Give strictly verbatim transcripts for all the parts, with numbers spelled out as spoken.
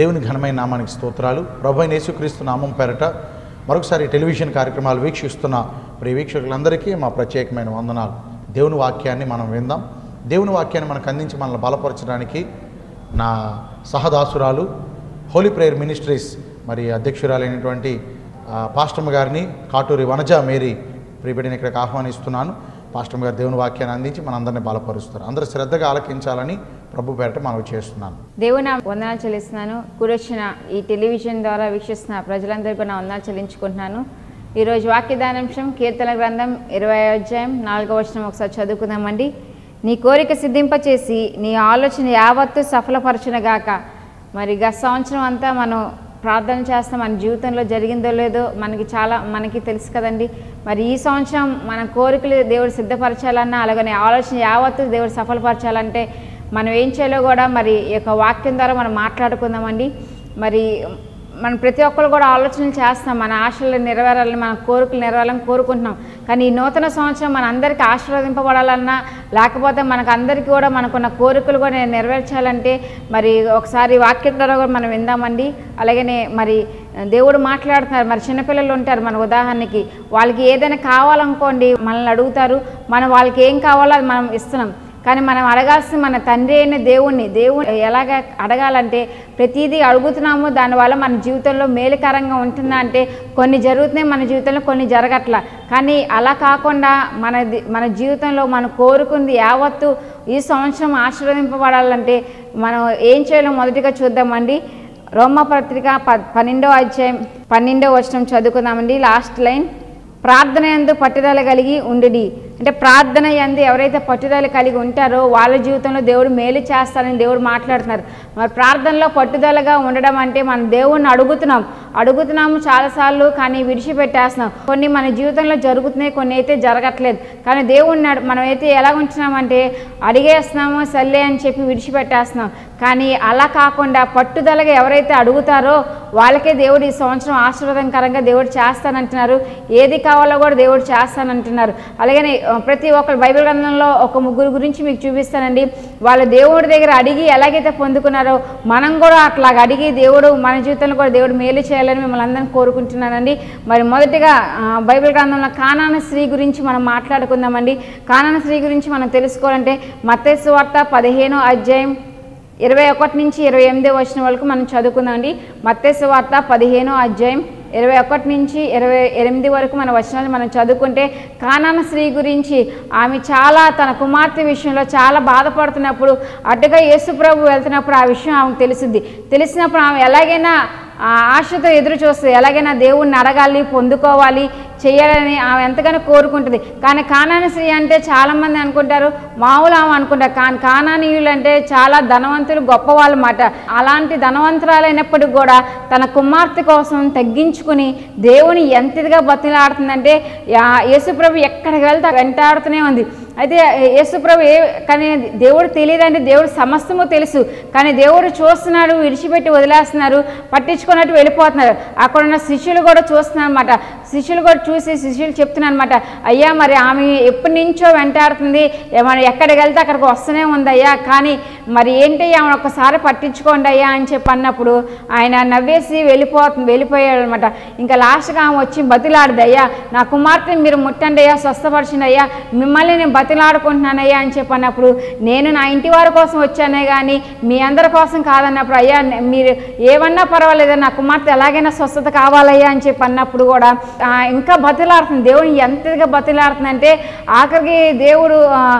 దేవుని ఘనమైన నామానికి స్తోత్రాలు. ప్రభువైన యేసుక్రీస్తు నామం పేరట మరొకసారి టెలివిజన్ కార్యక్రమాలు వీక్షిస్తున్న ప్రియ వీక్షకులందరికీ మా ప్రత్యేకమైన వందనాలు. దేవుని వాక్యాన్ని మనం విందాం. దేవుని వాక్యాన్ని మనకు అందించి మనల్ని బలపరచడానికి నా సహదాసురాలు హోలీ ప్రేయర్ మినిస్ట్రీస్ మరి అధ్యక్షురాలైనటువంటి పాస్టమ్ గారిని కాటూరి వనజ మేరీ ప్రియబడిని ఇక్కడికి ఆహ్వానిస్తున్నాను. పాస్టమ్ గారు దేవుని వాక్యాన్ని అందించి మనందరినీ బలపరుస్తారు. అందరూ శ్రద్ధగా ఆలకించాలని ప్రభు పేరట మనవి చేస్తున్నాను. దేవుని వందనాలు చెల్లిస్తున్నాను. కూరొచ్చిన ఈ టెలివిజన్ ద్వారా వీక్షిస్తున్న ప్రజలందరికీ నా వందనాలు చెల్లించుకుంటున్నాను. ఈరోజు వాక్యదానాంశం కీర్తన గ్రంథం ఇరవై అధ్యాయం నాలుగవ వచనం ఒకసారి చదువుకుందామండి. నీ కోరిక సిద్ధింపచేసి నీ ఆలోచన యావత్తు సఫలపరచునగాక. మరి గత సంవత్సరం అంతా మనం ప్రార్థన చేస్తాం, మన జీవితంలో జరిగిందో లేదో మనకి చాలా మనకి తెలుసు కదండి. మరి ఈ సంవత్సరం మన కోరికలు దేవుడు సిద్ధపరచాలన్నా, అలాగనే ఆలోచన యావత్తు దేవుడు సఫలపరచాలంటే మనం ఏం చేయాలో కూడా మరి ఈ యొక్క వాక్యం ద్వారా మనం మాట్లాడుకుందామండి. మరి మనం ప్రతి ఒక్కరు కూడా ఆలోచనలు చేస్తాం, మన ఆశలు నెరవేరాలని, మన కోరికలు నెరవేరాలని కోరుకుంటున్నాం. కానీ ఈ నూతన సంవత్సరం మన అందరికీ ఆశీర్వదింపబడాలన్నా, లేకపోతే మనకు అందరికీ కూడా మనకున్న కోరికలు కూడా నెరవేర్చాలంటే మరి ఒకసారి వాక్యం ద్వారా కూడా మనం విందామండి. అలాగనే మరి దేవుడు మాట్లాడుతున్నారు. మరి చిన్నపిల్లలు ఉంటారు, మన ఉదాహరణకి వాళ్ళకి ఏదైనా కావాలనుకోండి మనల్ని అడుగుతారు, మనం వాళ్ళకి ఏం కావాలో అది మనం ఇస్తున్నాం. కానీ మనం అడగాల్సిన మన తండ్రి అయిన దేవుణ్ణి దేవుడు ఎలాగ అడగాలంటే ప్రతిదీ అడుగుతున్నాము, దానివల్ల మన జీవితంలో మేలుకరంగా ఉంటుందా అంటే కొన్ని జరుగుతున్నాయి మన జీవితంలో, కొన్ని జరగట్లా. కానీ అలా కాకుండా మన మన జీవితంలో మనం కోరుకుంది యావత్తు ఈ సంవత్సరం ఆశీర్వదింపబడాలంటే మనం ఏం చేయాలో మొదటిగా చూద్దామండి. రోమపత్రిక ప పన్నెండో అధ్యాయం పన్నెండో వచనం చదువుకుందామండి. లాస్ట్ లైన్, ప్రార్థన యందు పట్టుదల కలిగి ఉండుడి. అంటే ప్రార్థన యందు ఎవరైతే పట్టుదల కలిగి ఉంటారో వాళ్ళ జీవితంలో దేవుడు మేలు చేస్తారని దేవుడు మాట్లాడుతున్నారు. మరి ప్రార్థనలో పట్టుదలగా ఉండడం అంటే మనం దేవుణ్ణి అడుగుతున్నాం అడుగుతున్నాము చాలాసార్లు, కానీ విడిచిపెట్టేస్తున్నాం. కొన్ని మన జీవితంలో జరుగుతున్నాయి, కొన్ని అయితే జరగట్లేదు. కానీ దేవుణ్ణి మనమైతే ఎలా ఉంటున్నామంటే అడిగేస్తున్నాము సర్లే అని చెప్పి విడిచిపెట్టేస్తున్నాం. కానీ అలా కాకుండా పట్టుదలగా ఎవరైతే అడుగుతారో వాళ్ళకే దేవుడు ఈ సంవత్సరం ఆశీర్వాదకరంగా దేవుడు చేస్తానంటున్నారు. ఏది కావాలో కూడా దేవుడు చేస్తానంటున్నారు. అలాగనే ప్రతి ఒక్కరు బైబిల్ గ్రంథంలో ఒక ముగ్గురు గురించి మీకు చూపిస్తానండి. వాళ్ళు దేవుడి దగ్గర అడిగి ఎలాగైతే పొందుకున్నారో మనం కూడా అట్లాగ అడిగి దేవుడు మన జీవితంలో కూడా దేవుడు మేలు చేయాలని మిమ్మల్ని అందరినీ కోరుకుంటున్నానండి. మరి మొదటిగా బైబిల్ గ్రంథంలో కానాను స్త్రీ గురించి మనం మాట్లాడుకుందామండి. కానాను స్త్రీ గురించి మనం తెలుసుకోవాలంటే మత్తయి సువార్త పదిహేనో అధ్యాయం ఇరవై ఒకటి నుంచి ఇరవై ఎనిమిది వచ్చిన వరకు మనం చదువుకుందామండి. మత్తయి సువార్త పదిహేనో అధ్యాయం ఇరవై ఒకటి నుంచి ఇరవై ఎనిమిది వరకు మన వచనాలు మనం చదువుకుంటే కానాను స్త్రీ గురించి ఆమె చాలా తన కుమార్తె విషయంలో చాలా బాధపడుతున్నప్పుడు అటుగా యేసుప్రభు వెళ్తున్నప్పుడు ఆ విషయం ఆమెకు తెలిసింది. తెలిసినప్పుడు ఆమె ఎలాగైనా ఆశతో ఎదురు చూస్తుంది, ఎలాగైనా దేవుణ్ణి అడగాలి, పొందుకోవాలి, చేయాలని ఆమె ఎంతగానో కోరుకుంటుంది. కానీ కానాను స్త్రీ అంటే చాలామంది అనుకుంటారు మామూలు ఆమె అనుకుంటారు. కానీ కానానీయులు అంటే చాలా ధనవంతులు, గొప్పవాళ్ళు మాట. అలాంటి ధనవంతురాలైనప్పటికీ కూడా తన కుమార్తె కోసం తగ్గించుకుని దేవుని ఎంతగా బతిలాడుతుందంటే యేసుప్రభు ఎక్కడికి వెళ్తే వెంటాడుతూనే ఉంది. అయితే యేసుప్రభు ఏ కానీ దేవుడు తెలియదంటే దేవుడు సమస్తము తెలుసు. కానీ దేవుడు చూస్తున్నాడు, విడిచిపెట్టి వదిలేస్తున్నారు, పట్టించుకున్నట్టు వెళ్ళిపోతున్నారు. అక్కడున్న శిష్యులు కూడా చూస్తున్నారు అనమాట. శిష్యులు కూడా చూసి శిష్యులు చెప్తున్నారు అనమాట, అయ్యా మరి ఆమె ఎప్పటి నుంచో వెంటాడుతుంది, మనం ఎక్కడికి వెళ్తే అక్కడికి వస్తూనే ఉంది అయ్యా, కానీ మరి ఏంటి ఆమె ఒక్కసారి పట్టించుకోండి అయ్యా అని చెప్పి అన్నప్పుడు ఆయన నవ్వేసి వెళ్ళిపోతుంది వెళ్ళిపోయాడు అనమాట. ఇంకా లాస్ట్గా ఆమె వచ్చి బతిలాడుది, అయ్యా నా కుమార్తెని మీరు ముట్టండి అయ్యా, స్వస్థపరచండి అయ్యా, మిమ్మల్ని నేను బతిలాడుకుంటున్నానయ్యా అని చెప్పన్నప్పుడు నేను నా ఇంటి వారి కోసం వచ్చానే కానీ మీ అందరి కోసం కాదన్నప్పుడు అయ్యా మీరు ఏమన్నా పర్వాలేదా, నా కుమార్తె ఎలాగైనా స్వస్థత కావాలయ్యా అని చెప్పి అన్నప్పుడు కూడా ఇంకా బతిలాడుతుంది. దేవుని ఎంతగా బతిలాడుతుందంటే ఆఖరికి దేవుడు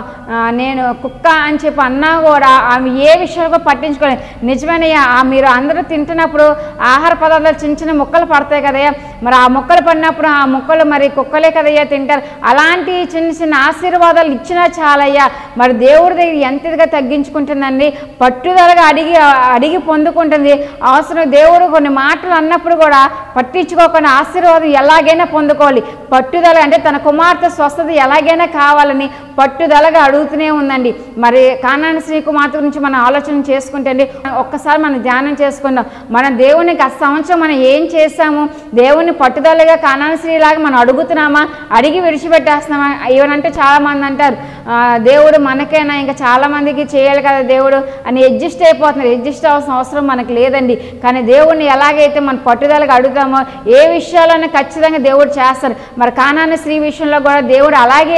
నేను కుక్క అని చెప్పి అన్నా కూడా ఆమె ఏ విషయాలు కూడా పట్టించుకోలేదు. నిజమేనయ్యా, మీరు అందరూ తింటున్నప్పుడు ఆహార పదార్థాలు చిన్న చిన్న ముక్కలు పడతాయి కదయ్యా, మరి ఆ ముక్కలు పడినప్పుడు ఆ ముక్కలు మరి కుక్కలే కదయ్యా తింటారు, అలాంటి చిన్న చిన్న ఆశీర్వాదాలు ఇచ్చినా చాలయ్యా. మరి దేవుడి దగ్గర ఎంతగా తగ్గించుకుంటుందండి, పట్టుదలగా అడిగి అడిగి పొందుకుంటుంది. అవసరం దేవుడు కొన్ని మాటలు అన్నప్పుడు కూడా పట్టించుకోకుండా ఆశీర్వాదం ఎలాగైనా పొందుకోవాలి. పట్టుదల అంటే తన కుమార్తె స్వస్థత ఎలాగైనా కావాలని పట్టుదలగా అడుగుతూనే ఉందండి. మరి కానాను స్త్రీ కుమార్తె గురించి మనం ఆలోచన చేసుకుంటే అండి ఒక్కసారి మనం ధ్యానం చేసుకుందాం. మన దేవునికి ఆ సంవత్సరం మనం ఏం చేస్తాము, దేవుని పట్టుదలగా కానాను స్త్రీలాగా మనం అడుగుతున్నామా, అడిగి విడిచిపెట్టేస్తున్నామా? ఏమనంటే చాలామంది అంటారు దేవుడు మనకైనా ఇంకా చాలామందికి చేయాలి కదా దేవుడు అని అడ్జస్ట్ అయిపోతున్నారు. అడ్జస్ట్ అవ్వాల్సిన అవసరం మనకు లేదండి. కానీ దేవుడిని ఎలాగైతే మన పట్టుదలగా అడుగుతామో ఏ విషయాల్లోనే ఖచ్చితంగా దేవుడు చేస్తారు. మరి కానాని స్త్రీ విషయంలో కూడా దేవుడు అలాగే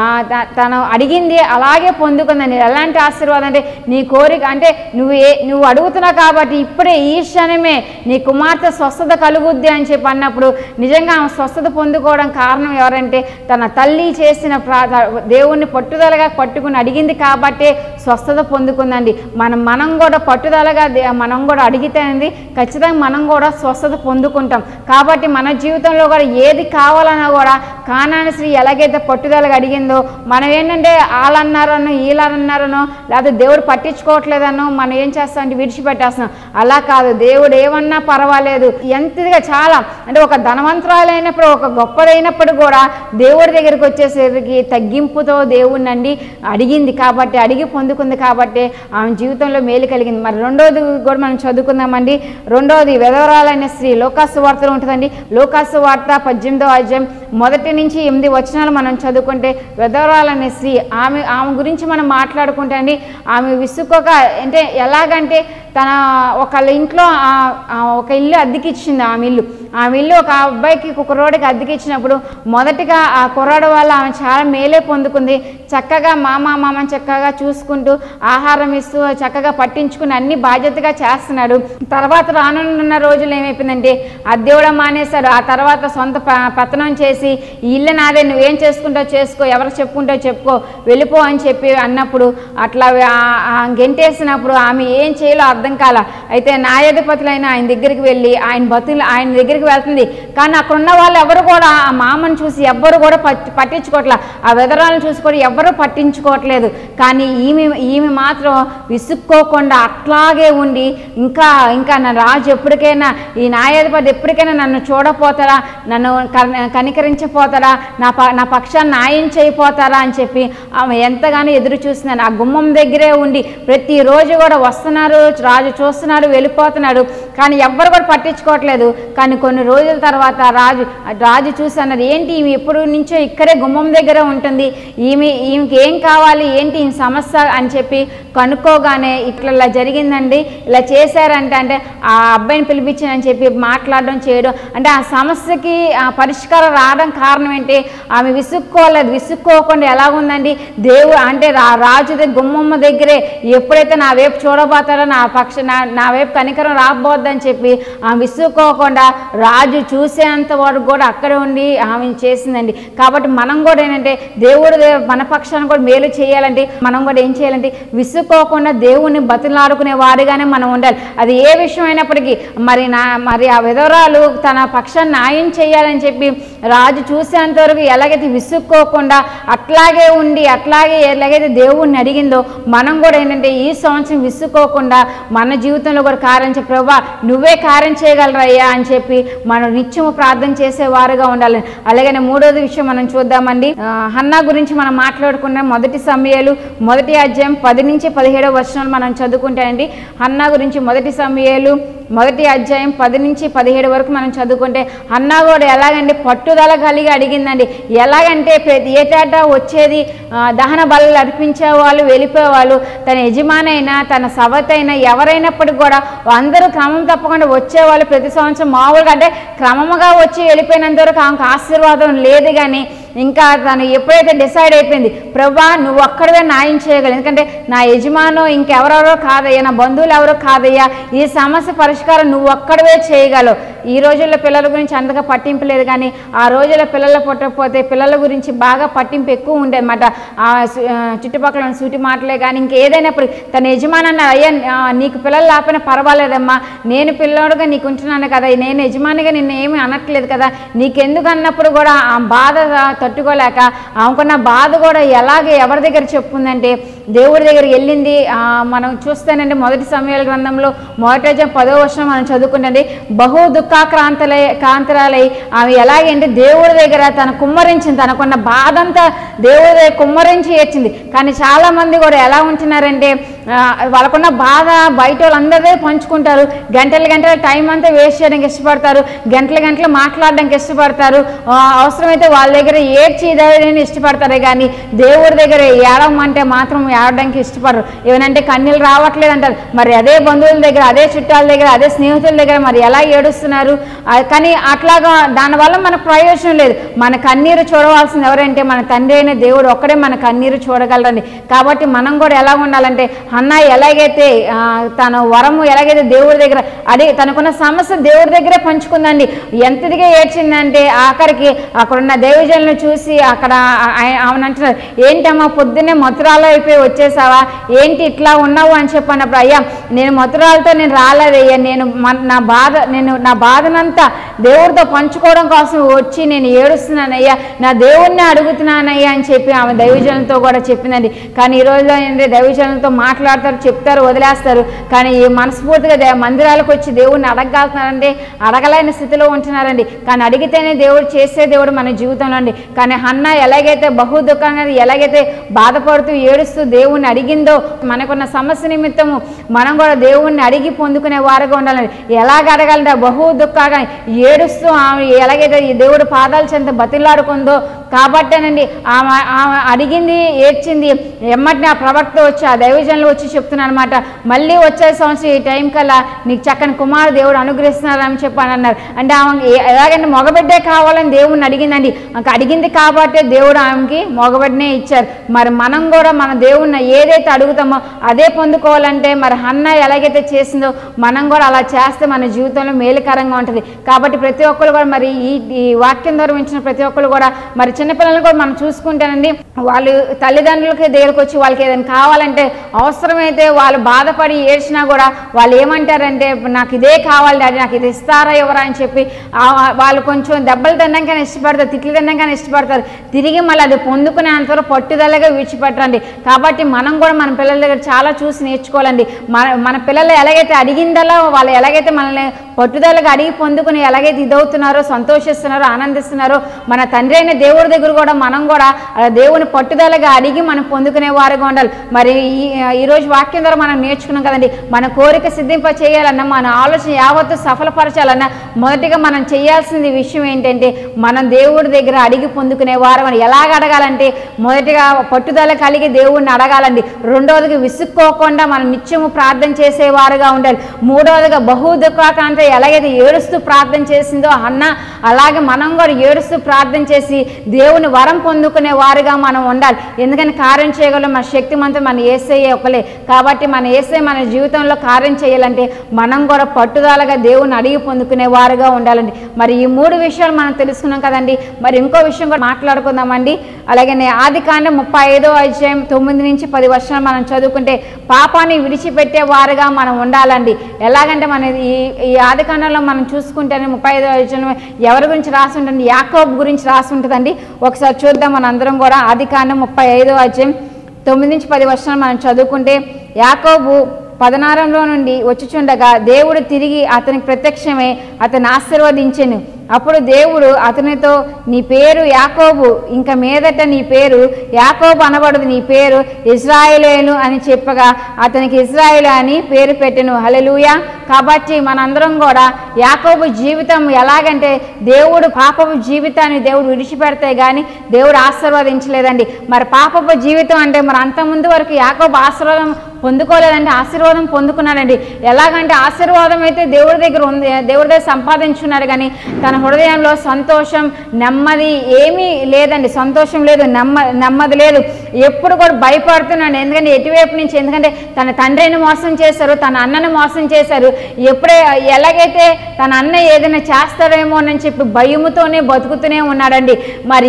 తను అడిగింది అలాగే పొందుకుందండి. ఎలాంటి ఆశీర్వాదం అంటే నీ కోరిక అంటే నువ్వు ఏ నువ్వు అడుగుతున్నావు కాబట్టి ఇప్పుడే ఈ క్షణమే నీ కుమార్తె స్వస్థత కలుగుద్ది అని చెప్పి అన్నప్పుడు నిజంగా ఆమె స్వస్థత పొందుకోవడం కారణం ఎవరంటే తన తల్లి చేసిన ప్రా దేవుణ్ణి పట్టుదలగా పట్టుకుని అడిగింది కాబట్టే స్వస్థత పొందుకుందండి. మనం మనం కూడా పట్టుదలగా మనం కూడా అడిగితేనండి ఖచ్చితంగా మనం కూడా స్వస్థత పొందుకుంటాం. కాబట్టి మన జీవితంలో కూడా ఏది కావాలన్నా కూడా కానాని స్త్రీ ఎలాగైతే పట్టుదలగా అడిగిందో మనం ఏంటంటే వాళ్ళన్నారనో వీళ్ళన్నారనో లేకపోతే దేవుడు పట్టించుకోవట్లేదనో మనం ఏం చేస్తామంటే విడిచిపెట్టేస్తాం. అలా కాదు, దేవుడు ఏమన్నా పర్వాలేదు. ఎంతగా చాలా అంటే ఒక ధనవంతురాలైనప్పుడు ఒక గొప్పదైనప్పుడు కూడా దేవుడి దగ్గరికి వచ్చేసరికి తగ్గింపుతో దేవుణ్ణండి అడిగింది కాబట్టి అడిగి పొందుకుంది కాబట్టి ఆమె జీవితంలో మేలు కలిగింది. మరి రెండోది కూడా మనం చదువుకుందామండి. రెండోది విధవరాలైన స్త్రీ లోకాసు వార్తలో ఉంటుందండి. లోకాసు వార్త పద్దెనిమిదో అధ్యాయం మొదటి నుంచి ఎనిమిది వచనాలు మనం చదువుకుంటే విధవరాలైన స్త్రీ ఆమె ఆమె గురించి మనం మాట్లాడుకుంటే అండి ఆమె విసుక్కోక అంటే ఎలాగంటే తన ఒకళ్ళ ఇంట్లో ఒక ఇల్లు అద్దెకిచ్చింది. ఆమె ఇల్లు ఆమె ఇల్లు ఒక అబ్బాయికి కుర్రోడికి అద్దెకిచ్చినప్పుడు మొదటిగా ఆ కుర్రాడు వల్ల ఆమె చాలా మేలే పొందుకుంది. చక్కగా మామ మామ చక్కగా చూసుకుంటూ ఆహారం ఇస్తూ చక్కగా పట్టించుకుని అన్ని బాధ్యతగా చేస్తున్నాడు. తర్వాత రానున్న రోజులు ఏమైపోయిందంటే అద్దెవడం మానేశాడు. ఆ తర్వాత సొంత పతనం చేసి ఈ ఇల్లు నాదే, నువ్వేం చేసుకుంటావు చేసుకో, ఎవరికి చెప్పుకుంటావు చెప్పుకో, వెళ్ళిపో అని చెప్పి అన్నప్పుడు అట్లా గెంటేసినప్పుడు ఆమె ఏం చేయాలో అర్థం కాల. అయితే న్యాయాధిపతులైన ఆయన దగ్గరికి వెళ్ళి ఆయన బతులు ఆయన దగ్గరికి వెళ్తుంది. కానీ అక్కడ ఉన్న వాళ్ళు ఎవరు కూడా ఆ మామను చూసి ఎవ్వరు కూడా పట్టించుకోవట్లే, ఆ విధరాలను చూసి కూడా ఎవ్వరూ పట్టించుకోవట్లేదు. కానీ ఈమె ఈమె మాత్రం విసుక్కోకుండా అట్లాగే ఉండి ఇంకా ఇంకా నా రాజు ఎప్పటికైనా ఈ న్యాయాధిపతి ఎప్పటికైనా నన్ను చూడపోతారా, నన్ను కనికరించపోతారా, నా ప నా పక్షాన్ని న్యాయం చేయపోతారా అని చెప్పి ఆమె ఎంతగానో ఎదురు చూస్తున్నాను. ఆ గుమ్మం దగ్గరే ఉండి ప్రతిరోజు కూడా వస్తున్నారు, రాజు చూస్తున్నాడు, వెళ్ళిపోతున్నాడు, కానీ ఎవ్వరు కూడా పట్టించుకోవట్లేదు. కానీ కొన్ని రోజుల తర్వాత రాజు రాజు చూసి అన్నారు, ఏంటి ఈమె ఎప్పుడు నుంచో ఇక్కడే గుమ్మం దగ్గర ఉంటుంది, ఈమె ఈమెకి ఏం కావాలి ఏంటి ఈ సమస్య అని చెప్పి కనుక్కోగానే ఇట్లా ఇలా జరిగిందండి, ఇలా చేశారంటే అంటే ఆ అబ్బాయిని పిలిపించానని చెప్పి మాట్లాడడం చేయడం అంటే ఆ సమస్యకి ఆ పరిష్కారం రావడం కారణం ఏంటి ఆమె విసుక్కోలేదు. విసుక్కోకుండా ఎలా ఉందండి దేవుడు అంటే రాజు గుమ్మమ్మ దగ్గరే ఎప్పుడైతే నా వైపు చూడబోతాడో నా పక్ష నా నా వైపు కనికరం రాబోద్దని చెప్పి ఆమె విసుక్కోకుండా రాజు చూసేంత వరకు కూడా అక్కడే ఉండి ఆమె చేసిందండి. కాబట్టి మనం కూడా ఏంటంటే దేవుడు మన పక్షాన్ని కూడా మేలు చేయాలంటే మనం కూడా ఏం చేయాలంటే విసుక్కోకుండా దేవుణ్ణి బతిలాడుకునే వారిగానే మనం ఉండాలి. అది ఏ విషయం అయినప్పటికీ మరి నా మరి ఆ విధవరాలు తన పక్షాన్ని న్యాయం చేయాలని చెప్పి రాజు చూసేంతవరకు ఎలాగైతే విసుక్కోకుండా అట్లాగే ఉండి అట్లాగే ఎలాగైతే దేవుణ్ణి అడిగిందో మనం కూడా ఏంటంటే ఈ సంవత్సరం విసుక్కోకుండా మన జీవితంలో కూడా కార్యం చే ప్రభా నువ్వే కార్యం చేయగలరయ్యా అని చెప్పి మనం నిత్యము ప్రార్థన చేసేవారుగా ఉండాలి. అలాగనే మూడోది విషయం మనం చూద్దామండి. హన్నా గురించి మనం మాట్లాడుకున్నాం. మొదటి సమయాలు మొదటి అధ్యాయం పది నుంచి పదిహేడవ వచనాలు మనం చదువుకుంటానండి. హన్నా గురించి మొదటి సమయాలు మొదటి అధ్యాయం పది నుంచి పదిహేడు వరకు మనం చదువుకుంటే హన్నా కూడా ఎలాగంటే పట్టుదల కలిగి అడిగిందండి. ఎలాగంటే ఏటేటా వచ్చేది దహన బలులు అర్పించే వాళ్ళు వెళ్ళిపోయేవాళ్ళు, తన యజమానైనా తన సవతైనా ఎవరైనప్పటికీ కూడా అందరూ క్రమం తప్పకుండా వచ్చేవాళ్ళు. ప్రతి సంవత్సరం మామూలుగా అంటే క్రమముగా వచ్చి వెళ్ళిపోయినంత వరకు ఆమెకు ఆశీర్వాదం లేదు. కానీ ఇంకా తను ఎప్పుడైతే డిసైడ్ అయిపోయింది ప్రభా నువ్వు ఒక్కడవే న్యాయం చేయగలవు, ఎందుకంటే నా యజమాను ఇంకెవరెవరో కాదయ్యా, నా బంధువులు ఎవరో కాదయ్యా, ఈ సమస్య పరిష్కారం నువ్వు ఒక్కడవే చేయగలవు. ఈ రోజుల్లో పిల్లల గురించి అంతగా పట్టింపు లేదు, కానీ ఆ రోజుల్లో పిల్లలు పుట్టకపోతే పిల్లల గురించి బాగా పట్టింపు ఎక్కువ ఉండే అన్నమాట. చుట్టుపక్కల సూటి మాటలే కానీ ఇంకేదైనప్పుడు తన యజమాని అన్నారు, అయ్యా నీకు పిల్లలు లేకపోయినా పర్వాలేదమ్మా, నేను పిల్లడుగా నీకు ఉంటున్నాను కదా, నేను యజమానిగా నిన్ను ఏమీ అనట్లేదు కదా, నీకెందుకు అన్నప్పుడు కూడా ఆ బాధ తట్టుకోలేక ఆమెకున్న బాధ కూడా ఎలాగే ఎవరి దగ్గర చెప్పుకుందంటే దేవుడి దగ్గరికి వెళ్ళింది. మనం చూస్తేనండి మొదటి సమయాల గ్రంథంలో మొదటి పదో వర్షం మనం చదువుకుంటుంది. బహు దుఃఖాక్రాంతలై కాంతరాలై ఆమె ఎలాగంటే దేవుడి దగ్గర తన కుమ్మరించింది, తనకున్న బాధ అంతా దేవుడి దగ్గర కుమ్మరించి ఏడ్చింది. కానీ చాలామంది కూడా ఎలా ఉంటున్నారంటే వాళ్ళకున్న బాధ బయట వాళ్ళందరిదే పంచుకుంటారు. గంటల గంటల టైం అంతా వేస్ట్ చేయడానికి ఇష్టపడతారు, గంటల గంటలు మాట్లాడడానికి ఇష్టపడతారు. అవసరమైతే వాళ్ళ దగ్గర ఏడ్చి ఇదని ఇష్టపడతారే కానీ దేవుడి దగ్గర ఏడవమంటే మాత్రం ఏడడానికి ఇష్టపడరు. ఏమనంటే కన్నీళ్ళు రావట్లేదు అంటారు. మరి అదే బంధువుల దగ్గర, అదే చుట్టాల దగ్గర, అదే స్నేహితుల దగ్గర మరి ఎలా ఏడుస్తున్నారు? కానీ అట్లాగా దానివల్ల మనకు ప్రయోజనం లేదు. మన కన్నీరు చూడవలసింది ఎవరంటే మన తండ్రి అయిన దేవుడు ఒక్కడే మన కన్నీరు చూడగలరండి. కాబట్టి మనం కూడా ఎలా ఉండాలంటే హన్నా ఎలాగైతే తన వరము ఎలాగైతే దేవుడి దగ్గర అడిగి తనకున్న సమస్య దేవుడి దగ్గరే పంచుకుందండి. ఎంతదిగా ఏడ్చిందంటే ఆఖరికి అక్కడున్న దైవజనులను చూసి అక్కడ ఆమెను అంటున్నారు, ఏంటమ్మా పొద్దున్నే మధురాలు అయిపోయి వచ్చేసావా, ఏంటి ఇట్లా ఉన్నావు అని చెప్పన్నప్పుడు, అయ్యా నేను మధురాలతో నేను రాలేదయ్యా, నేను నా బాధ నేను నా బాధనంతా దేవుడితో పంచుకోవడం కోసం వచ్చి నేను ఏడుస్తున్నానయ్యా, నా దేవుణ్ణి అడుగుతున్నానయ్యా అని చెప్పి ఆమె దైవజనులతో కూడా చెప్పిందండి. కానీ ఈ రోజులో ఏంటంటే దైవజనులతో మాట్లాడతారు, చెప్తారు, వదిలేస్తారు. కానీ ఈ మనస్ఫూర్తిగా మందిరాలకు వచ్చి దేవుడిని అడగగలుగుతున్నారంటే అడగలేని స్థితిలో ఉంటున్నారండి. కానీ అడిగితేనే దేవుడు చేసే దేవుడు మన జీవితంలో అండి. కానీ హన్నా ఎలాగైతే బహు దుఃఖంగా ఎలాగైతే బాధపడుతూ ఏడుస్తూ దేవుణ్ణి అడిగిందో మనకున్న సమస్య నిమిత్తము మనం కూడా దేవుణ్ణి అడిగి పొందుకునే వారుగా ఉండాలండి. ఎలాగ అడగాలంటే బహు దుఃఖంగా ఏడుస్తూ ఆమె ఎలాగైతే ఈ దేవుడు పాదాల చెంత బతిలాడుకుందో కాబట్టేనండి ఆమె ఆమె అడిగింది, ఏడ్చింది. ఎమ్మటిని ఆ ప్రవక్త వచ్చి ఆ దైవజనులు వచ్చి చెప్తున్నాను అనమాట, మళ్ళీ వచ్చే సంవత్సరం ఈ టైం కల్లా నీకు చక్కని కుమారు దేవుడు అనుగ్రహిస్తున్నారని చెప్పని అన్నారు. అంటే ఆమె ఎలాగంటే మగబిడ్డే కావాలని దేవుడిని అడిగిందండి. అడిగింది కాబట్టే దేవుడు ఆమెకి మగబిడ్డనే ఇచ్చారు. మరి మనం కూడా మన దేవుడిని ఏదైతే అడుగుతామో అదే పొందుకోవాలంటే మరి హన్నా ఎలాగైతే చేసిందో మనం కూడా అలా చేస్తే మన జీవితంలో మేలుకరంగా ఉంటుంది. కాబట్టి ప్రతి ఒక్కరు కూడా మరి ఈ ఈ వాక్యం ద్వారా ఇచ్చిన ప్రతి ఒక్కరు కూడా మరి చిన్నపిల్లలను కూడా మనం చూసుకుంటానండి, వాళ్ళు తల్లిదండ్రులకి దగ్గరకు వచ్చి వాళ్ళకి ఏదైనా కావాలంటే అవసరమైతే వాళ్ళు బాధపడి ఏడ్చినా కూడా వాళ్ళు ఏమంటారంటే నాకు ఇదే కావాలి డాడీ, నాకు ఇది ఇస్తారా ఎవరా అని చెప్పి వాళ్ళు కొంచెం దెబ్బలు తినడానికైనా ఇష్టపడతారు, తిట్లు తినడానికైనా ఇష్టపడతారు. తిరిగి మళ్ళీ అది పొందుకునే అంతవరకు పట్టుదలగా విడిచిపెట్టండి. కాబట్టి మనం కూడా మన పిల్లల దగ్గర చాలా చూసి నేర్చుకోవాలండి. మన మన పిల్లలు ఎలాగైతే అడిగిందలా వాళ్ళు ఎలాగైతే మనల్ని పట్టుదలగా అడిగి పొందుకుని ఎలాగైతే ఇదవుతున్నారో, సంతోషిస్తున్నారో, ఆనందిస్తున్నారో మన తండ్రి అయిన దేవుడి దగ్గర కూడా మనం కూడా దేవుని పట్టుదలగా అడిగి మనం పొందుకునే వారుగా ఉండాలి. మరి ఈ ఈరోజు వాక్యం ద్వారా మనం నేర్చుకున్నాం కదండి, మన కోరిక సిద్ధింప చేయాలన్నా, మన ఆలోచన యావత్తు సఫలపరచాలన్నా మొదటిగా మనం చేయాల్సింది విషయం ఏంటంటే మనం దేవుడి దగ్గర అడిగి పొందుకునే వారు అని. ఎలాగ అడగాలంటే మొదటిగా పట్టుదల కలిగి దేవుడిని అడగాలండి. రెండవదిగా విసుక్కోకుండా మనం నిత్యము ప్రార్థన చేసేవారుగా ఉండాలి. మూడవదిగా బహు దుఃఖాకాంత ఎలాగైతే ఏడుస్తూ ప్రార్థన చేసిందో అన్న అలాగే మనం కూడా ఏడుస్తూ ప్రార్థన చేసి దేవుని వరం పొందుకునే వారుగా మనం ఉండాలి. ఎందుకని కార్యం చేయగలం మన శక్తిమంతం మన యేసయ్య ఒకలే. కాబట్టి మన యేసయ్య మన జీవితంలో కార్యం చేయాలంటే మనం కూడా పట్టుదలగా దేవుని అడిగి పొందుకునే వారుగా ఉండాలండి. మరి ఈ మూడు విషయాలు మనం తెలుసుకున్నాం కదండి. మరి ఇంకో విషయం కూడా మాట్లాడుకుందామండి. అలాగే ఆది కాండం ముప్పై ఐదో అధ్యాయం తొమ్మిది నుంచి పది వర్షాలు మనం చదువుకుంటే పాపాన్ని విడిచిపెట్టే వారుగా మనం ఉండాలండి. ఎలాగంటే మన ఈ ఈ ఆది కాండంలో మనం చూసుకుంటేనే ముప్పై ఐదో అధ్యాయం ఎవరి గురించి రాసి ఉంటుంది, యాకోబు గురించి రాసి ఉంటుందండి. ఒకసారి చూద్దాం మన అందరం కూడా. ఆది కాండం ముప్పై ఐదో అధ్యాయం తొమ్మిది నుంచి పది వర్షాలు మనం చదువుకుంటే, యాకోబు పదనారంలో నుండి వచ్చుచుండగా దేవుడు తిరిగి అతనికి ప్రత్యక్షమై అతను ఆశీర్వదించెను. అప్పుడు దేవుడు అతనితో నీ పేరు యాకోబు, ఇంక మీదట నీ పేరు యాకోబు అనబడదు, నీ పేరు ఇజ్రాయేలు అని చెప్పగా అతనికి ఇజ్రాయేలు అని పేరు పెట్టెను. హల్లెలూయా. కాబట్టి మనందరం కూడా యాకోబు జీవితం ఎలాగంటే దేవుడు పాపపు జీవితాన్ని దేవుడు విడిచిపెడితే కానీ దేవుడు ఆశీర్వదించలేదండి. మరి పాపపు జీవితం అంటే మరి అంతకుముందు వరకు యాకోబు ఆశీర్వాదం పొందుకోలేదంటే ఆశీర్వాదం పొందుకున్నాడండి. ఎలాగంటే ఆశీర్వాదం అయితే దేవుడి దగ్గర ఉంది, దేవుడి దగ్గర సంపాదించుకున్నాడు, కానీ తన హృదయంలో సంతోషం నెమ్మది ఏమీ లేదండి. సంతోషం లేదు, నెమ్మ నెమ్మది లేదు. ఎప్పుడు కూడా భయపడుతున్నాడు. ఎందుకంటే ఎటువైపు నుంచి, ఎందుకంటే తన తండ్రిని మోసం చేశారు, తన అన్నని మోసం చేశారు. ఎప్పుడే ఎలాగైతే తన అన్న ఏదైనా చేస్తారేమో అని చెప్పి భయముతోనే బతుకుతూనే ఉన్నాడండి. మరి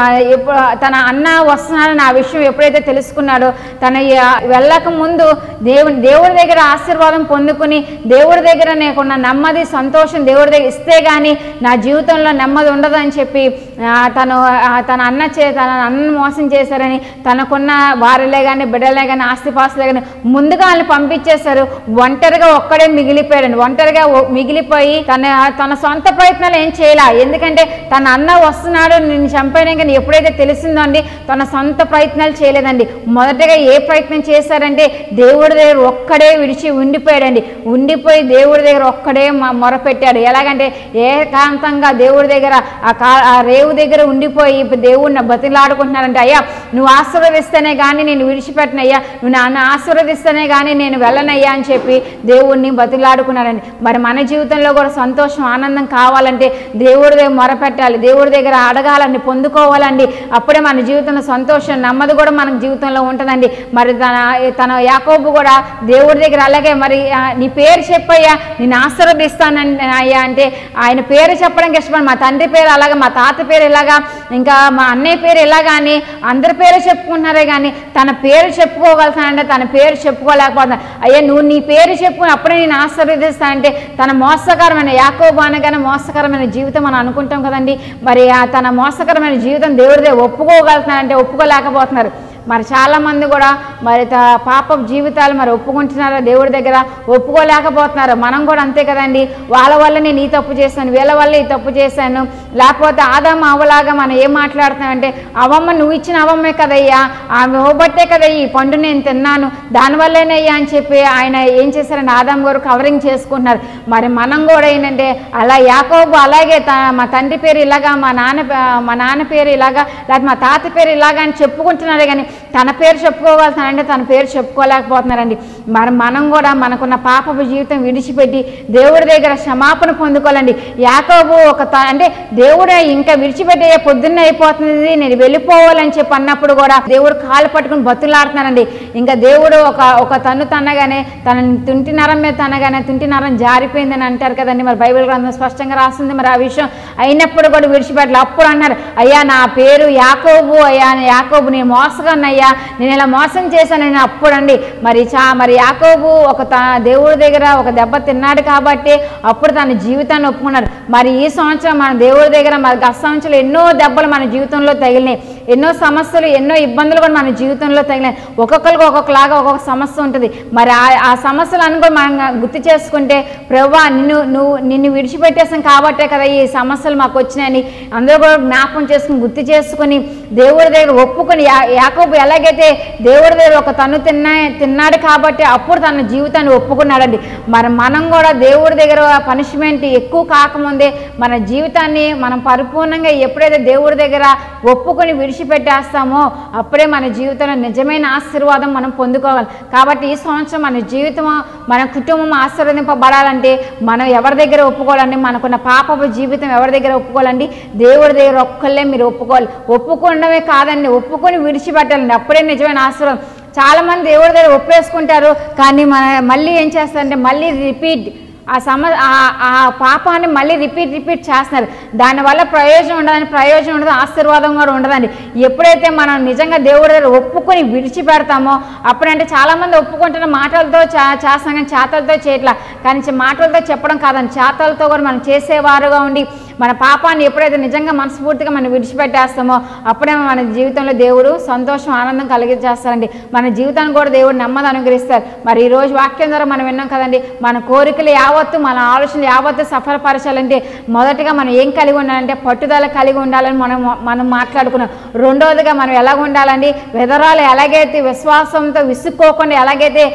తన అన్న వస్తున్నాడని ఆ విషయం ఎప్పుడైతే తెలుసుకున్నాడో తన వెళ్ళక ముందు దేవుని దేవుడి దగ్గర ఆశీర్వాదం పొందుకుని దేవుడి దగ్గర నీకున్న నెమ్మది సంతోషం దేవుడి దగ్గర ఇస్తే కానీ నా జీవితంలో నెమ్మది ఉండదు అని చెప్పి తను తన అన్న చే తన అన్నను మోసం చేశారని తనకున్న భార్యలే కానీ బిడ్డలే కానీ ఆస్తిపాస్తులే కానీ ముందుగా వాళ్ళని పంపించేశారు. ఒంటరిగా ఒక్కడే మిగిలిపోయాడు. ఒంటరిగా మిగిలిపోయి తన తన సొంత ప్రయత్నాలు ఏం చేయాల. ఎందుకంటే తన అన్న వస్తున్నాడు నిన్ను చంపేయడం కానీ ఎప్పుడైతే తెలిసిందో అండి తన సొంత ప్రయత్నాలు చేయలేదండి. మొదటగా ఏ ప్రయత్నం చేశారంటే దేవుడి దగ్గర ఒక్కడే విడిచి ఉండిపోయాడండి. ఉండిపోయి దేవుడి దగ్గర ఒక్కడే మొరపెట్టాడు. ఎలాగంటే ఏకాంతంగా దేవుడి దగ్గర ఆ కా ఆ రేవు దగ్గర ఉండిపోయి దేవుడిని బతిలాడుకుంటున్నారంటే, అయ్యా నువ్వు ఆశీర్వదిస్తేనే కానీ నేను విడిచిపెట్టనయ్యా, నువ్వు నన్ను ఆశీర్వదిస్తేనే కానీ నేను వెళ్ళనయ్యా అని చెప్పి దేవుడిని బతిలాడుకున్నారండి. మరి మన జీవితంలో కూడా సంతోషం ఆనందం కావాలంటే దేవుడి దగ్గర మొరపెట్టాలి, దేవుడి దగ్గర అడగాలండి, పొందుకోవాలండి. అప్పుడే మన జీవితంలో సంతోషం నెమ్మది కూడా మన జీవితంలో ఉంటుందండి. మరి తన తన యాకోబు కూడా దేవుడి దగ్గర అలాగే మరి నీ పేరు చెప్పయ్యా నేను ఆశీర్వదిస్తానండి అయ్యా అంటే ఆయన పేరు చెప్పడానికి ఇష్టపడి మా తండ్రి పేరు అలాగా మా తాత పేరు ఇలాగా ఇంకా మా అన్నయ్య పేరు ఇలాగా అని అందరి పేరు చెప్పుకుంటున్నారే కానీ తన పేరు చెప్పుకోగలుగుతానంటే తన పేరు చెప్పుకోలేకపోతున్నాను. అయ్యా నువ్వు నీ పేరు చెప్పుకుని అప్పుడే నేను ఆశీర్వదిస్తానంటే తన మోసకరమైన యాకోబు అనగానే మోసకరమైన జీవితం మనం అనుకుంటాం కదండి. మరి తన మోసకరమైన జీవితం దేవుడిదే ఒప్పుకోగలుగుతానంటే ఒప్పుకోలేకపోతున్నారు. మరి చాలామంది కూడా మరి పాప జీవితాలు మరి ఒప్పుకుంటున్నారో దేవుడి దగ్గర ఒప్పుకోలేకపోతున్నారు. మనం కూడా అంతే కదండి. వాళ్ళ వల్ల నేను ఈ తప్పు చేశాను, వీళ్ళ వల్ల ఈ తప్పు చేశాను, లేకపోతే ఆదాము అవ్వలాగా మనం ఏం మాట్లాడుతున్నామంటే అవమ్మ నువ్వు ఇచ్చిన అవమ్మే కదయ్యా, ఆమె ఇవ్వబట్టే కదయ్యా ఈ పండు నేను తిన్నాను దానివల్లేనయ్యా అని చెప్పి ఆయన ఏం చేశారంటే ఆదాము గారు కవరింగ్ చేసుకుంటున్నారు. మరి మనం కూడా ఏంటంటే అలా యాకోబు అలాగే మా తండ్రి పేరు ఇలాగా మా నాన్న మా నాన్న పేరు ఇలాగా లేకపోతే మా తాత పేరు ఇలాగా అని చెప్పుకుంటున్నారే కానీ తన పేరు చెప్పుకోగలుగుతానంటే తన పేరు చెప్పుకోలేకపోతున్నారండి. మరి మనం కూడా మనకున్న పాపపు జీవితం విడిచిపెట్టి దేవుడి దగ్గర క్షమాపణ పొందుకోవాలండి. యాకోబు ఒక అంటే దేవుడు ఇంకా విడిచిపెట్టే పొద్దున్న అయిపోతుంది నేను వెళ్ళిపోవాలని చెప్పి అన్నప్పుడు కూడా దేవుడు కాలు పట్టుకుని బతులాడుతున్నారండి. ఇంకా దేవుడు ఒక ఒక తన్ను తన్నగానే తన తుంటి నరం మీద తనగానే తుంటి నరం జారిపోయిందని అంటారు కదండి. మరి బైబిల్ గ్రంథం స్పష్టంగా రాస్తుంది. మరి ఆ విషయం అయినప్పుడు కూడా విడిచిపెట్టాలి. అప్పుడు అన్నారు అయ్యా నా పేరు యాకోబు అయ్యా యాకోబు నేను మోసగా అయ్యా నేను ఇలా మోసం చేశాను నేను అప్పుడండి. మరి చా మరి యాకోబు ఒక దేవుడి దగ్గర ఒక దెబ్బ తిన్నాడు కాబట్టి అప్పుడు తన జీవితాన్ని ఒప్పుకున్నాడు. మరి ఈ సంవత్సరం మన దేవుడి దగ్గర మరి గత సంవత్సరాలు ఎన్నో దెబ్బలు మన జీవితంలో తగిలినాయి, ఎన్నో సమస్యలు ఎన్నో ఇబ్బందులు కూడా మన జీవితంలో తగిలినాయి. ఒక్కొక్కరికి ఒక్కొక్కలాగా ఒక్కొక్క సమస్య ఉంటుంది. మరి ఆ సమస్యలను కూడా మనం గుర్తు చేసుకుంటే ప్రభువా నిన్ను నువ్వు నిన్ను విడిచిపెట్టేసాం కాబట్టే కదా ఈ సమస్యలు మాకు వచ్చినాయని అందరూ కూడా జ్ఞాపకం చేసుకుని గుర్తు చేసుకుని దేవుడి దగ్గర ఒప్పుకొని యాకోబు ఎలాగైతే దేవుడి దగ్గర ఒక తను తిన్నా తిన్నాడు కాబట్టి అప్పుడు తన జీవితాన్ని ఒప్పుకున్నాడండి. మరి మనం కూడా దేవుడి దగ్గర పనిష్మెంట్ ఎక్కువ కాకముందే మన జీవితాన్ని మనం పరిపూర్ణంగా ఎప్పుడైతే దేవుడి దగ్గర ఒప్పుకొని విడిచిపెట్టేస్తామో అప్పుడే మన జీవితంలో నిజమైన ఆశీర్వాదం మనం పొందుకోవాలి. కాబట్టి ఈ సంవత్సరం మన జీవితం మన కుటుంబం ఆశీర్వదింపబడాలంటే మనం ఎవరి దగ్గర ఒప్పుకోవాలండి, మనకున్న పాపపు జీవితం ఎవరి దగ్గర ఒప్పుకోవాలండి, దేవుడి దగ్గర ఒక్కళ్ళే మీరు ఒప్పుకోవాలి. ఒప్పుకోవడమే కాదండి ఒప్పుకొని విడిచిపెట్టాలండి, అప్పుడే నిజమైన ఆశీర్వాదం. చాలామంది దేవుడి దగ్గర ఒప్పేసుకుంటారు కానీ మన మళ్ళీ ఏం చేస్తారంటే మళ్ళీ రిపీట్ ఆ సమ ఆ పాపాన్ని మళ్ళీ రిపీట్ రిపీట్ చేస్తున్నారు. దానివల్ల ప్రయోజనం ఉండదని ప్రయోజనం ఉండదు, ఆశీర్వాదం కూడా ఉండదండి. ఎప్పుడైతే మనం నిజంగా దేవుడి దగ్గర ఒప్పుకొని విడిచిపెడతామో అప్పుడంటే చాలామంది ఒప్పుకుంటున్న మాటలతో చా చేస్తాం కానీ చేతలతో చేయట్లా. కానీ మాటలతో చెప్పడం కాదని చేతలతో కూడా మనం చేసేవారుగా ఉండి మన పాపాన్ని ఎప్పుడైతే నిజంగా మనస్ఫూర్తిగా మనం విడిచిపెట్టేస్తామో అప్పుడే మన జీవితంలో దేవుడు సంతోషం ఆనందం కలిగించేస్తారండి. మన జీవితాన్ని కూడా దేవుడు నెమ్మది అనుగ్రహిస్తారు. మరి ఈరోజు వాక్యం ద్వారా మనం విన్నాం కదండి, మన కోరికలు యావత్తు మన ఆలోచనలు యావత్తు సఫలపరచాలంటే మొదటిగా మనం ఏం కలిగి ఉండాలంటే పట్టుదల కలిగి ఉండాలని మనం మనం మాట్లాడుకున్నాం. రెండవదిగా మనం ఎలాగ ఉండాలండి, వెదరాలు ఎలాగైతే విశ్వాసంతో విసుక్కోకుండా ఎలాగైతే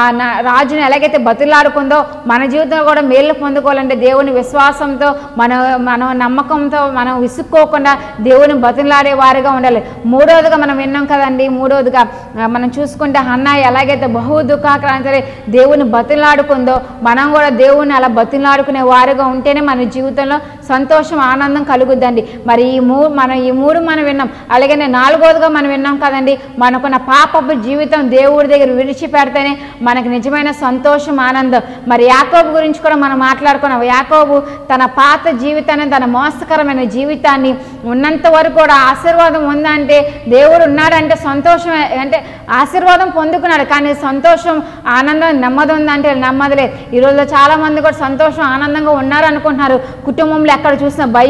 రాజుని ఎలాగైతే బతులాడుకుందో మన జీవితంలో కూడా మేలు పొందుకోవాలంటే దేవుని విశ్వాసంతో మన మనం నమ్మకంతో మనం విసుక్కోకుండా దేవుని బతులాడే వారిగా ఉండాలి. మూడవదిగా మనం విన్నాం కదండి, మూడవదిగా మనం చూసుకుంటే హన్నా ఎలాగైతే బహు దుఃఖాక్రాంతి దేవుని బతులాడుకుందో మనం కూడా దేవుని అలా బతులాడుకునే వారిగా ఉంటేనే మన జీవితంలో సంతోషం ఆనందం కలుగుద్దండి. మరి ఈ మూ మనం ఈ మూడు మనం విన్నాం. అలాగే నాలుగవదిగా మనం విన్నాం కదండి, మనకున్న పాపపు జీవితం దేవుడి దగ్గర విడిచిపెడితేనే మనకు నిజమైన సంతోషం ఆనందం. మరి యాకోబు గురించి కూడా మనం మాట్లాడుకున్నాం. యాకోబు తన పాత జీవితాన్ని తన మోసకరమైన జీవితాన్ని ఉన్నంత వరకు కూడా ఆశీర్వాదం ఉందంటే దేవుడు ఉన్నాడంటే సంతోషం అంటే ఆశీర్వాదం పొందుకున్నాడు. కానీ సంతోషం ఆనందం నెమ్మది ఉందంటే నెమ్మదిలేదు. ఈరోజు చాలా మంది కూడా సంతోషం ఆనందంగా ఉన్నారు అనుకుంటున్నారు. కుటుంబంలో ఎక్కడ చూసిన భయము,